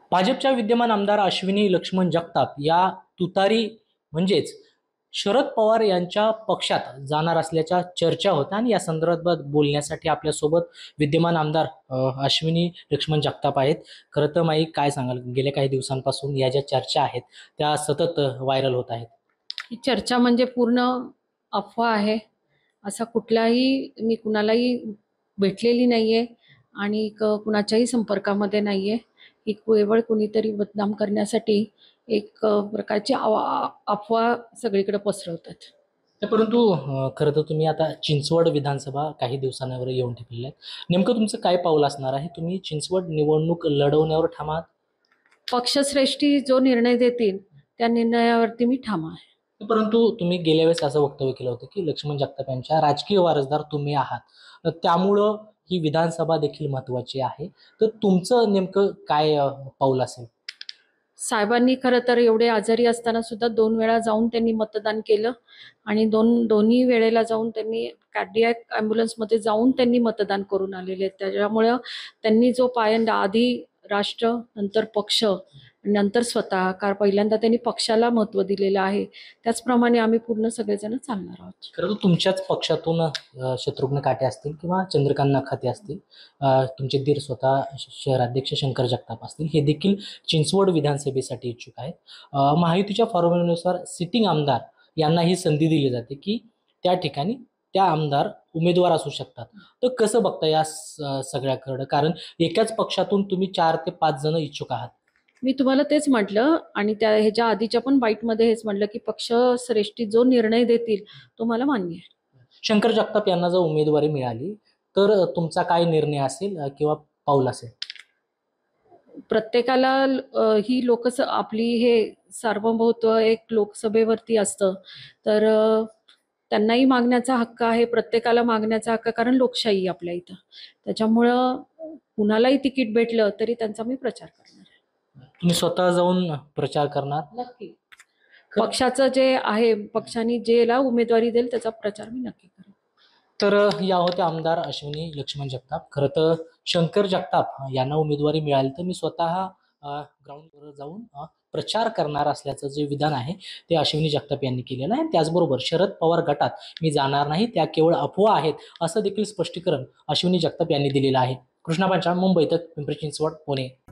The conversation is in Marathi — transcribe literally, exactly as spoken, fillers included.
भाजपच्या विद्यमान आमदार अश्विनी लक्ष्मण जगताप या तुतारी म्हणजेच शरद पवार यांच्या पक्षात जाणार असल्याच्या चर्चा होत्या आणि या संदर्भात बोलण्यासाठी आपल्यासोबत विद्यमान आमदार अ, अश्विनी लक्ष्मण जगताप आहेत. खरं तर माई काय सांगाल, गेल्या काही दिवसांपासून या ज्या चर्चा आहेत त्या सतत व्हायरल होत आहेत. ही चर्चा म्हणजे पूर्ण अफवा आहे. असा कुठलाही मी कुणालाही भेटलेली नाहीये आणि क कुणाच्याही संपर्कामध्ये नाहीये. ही केवळ कुणीतरी बदनाम करण्यासाठी एक अ, प्रकारची आवा अफवा सगळीकडे पसरवतात. तर परंतु अ, खरं तर तुम्ही आता चिंचवड विधानसभा काही दिवसांवर येऊन ठेपलेल्या आहेत. नेमकं तुमचं काय पाऊल असणार आहे? तुम्ही चिंचवड निवडणूक लढवण्यावर ठाम आहात? पक्षश्रेष्ठी जो निर्णय देतील त्या निर्णयावरती मी ठाम आहे. परंतु तुम्ही गेल्या वेळेस असं वक्तव्य केलं होतं की लक्ष्मण जगताप यांच्या राजकीय वारसदार तुम्ही आहात, तर त्यामुळं ही विधानसभा देखील महत्त्वाची आहे. तर तुमचं नेमकं काय अ, पाऊल असेल? साहेबांनी खरं तर एवढे आजारी असताना सुद्धा दोन वेळा जाऊन त्यांनी मतदान केलं आणि दोन दोन्ही वेळेला जाऊन त्यांनी कार्डियक ॲम्ब्युलन्समध्ये जाऊन त्यांनी मतदान करून आलेले आहेत. त्याच्यामुळं त्यांनी जो पायंडा आधी राष्ट्र, नंतर पक्ष, नंतर स्वतः, कारण पहिल्यांदा त्यांनी पक्षाला महत्त्व दिलेलं आहे. त्याचप्रमाणे आम्ही पूर्ण सगळेजण चालणार आहोत. खरं तर तुमच्याच पक्षातून अ, शत्रुघ्न काटे असतील किंवा चंद्रकांत नखाते असतील, अ, तुमचे दीर स्वतः श- शहराध्यक्ष शंकर जगताप असतील, हे देखील चिंचवड विधानसभेसाठी इच्छुक आहेत. अ, महायुतीच्या फॉर्म्युल्यानुसार सिटिंग आमदार यांना ही संधी दिली जाते की त्या ठिकाणी त्या आमदार उमेदवार असू शकतात. तर कसं बघता या स- सगळ्याकडं, कारण एकाच पक्षातून तुम्ही चार ते पाच जण इच्छुक आहात. मी तुम्हाला तेच म्हटलं आणि त्या ह्याच्या आधीच्या पण बाईटमध्ये हेच म्हटलं की पक्षश्रेष्ठी जो निर्णय देतील तो मला मान्य आहे. शंकर जगताप यांना जर उमेदवारी मिळाली तर अ, तुमचा काय निर्णय असेल अ, किंवा पाऊल असेल? प्रत्येकाला अ, ही लोकस आपली हे सार्वभौमत्व एक लोकसभेवरती असतं. तर अ, त्यांनाही मागण्याचा हक्क आहे, प्रत्येकाला मागण्याचा हक्क, कारण लोकशाही आहे आपल्या इथं. त्याच्यामुळं कुणालाही तिकीट भेटलं तरी त्यांचा मी प्रचार करणार आहे. तुम्ही स्वतः जाऊन प्रचार करणार? नक्की. पक्षाचं जे आहे, पक्षाने जेला उमेदवारी देईल त्याचा प्रचार मी नक्की करेन. तर अ, या होत्या आमदार अश्विनी लक्ष्मण जगताप. खरं तर शंकर जगताप यांना उमेदवारी मिळाली तर मी स्वतः ग्राउंडवर जाऊन अ, प्रचार करणार असल्याचं जे विधान आहे ते अश्विनी जगताप यांनी केलेलं आहे. त्याचबरोबर शरद पवार गटात मी जाणार नाही, त्या केवळ अफवा आहेत असं देखील स्पष्टीकरण अश्विनी जगताप यांनी दिलेलं आहे. कृष्णा पांचाळ, मुंबई तक, पिंपरी चिंचवड, पुणे.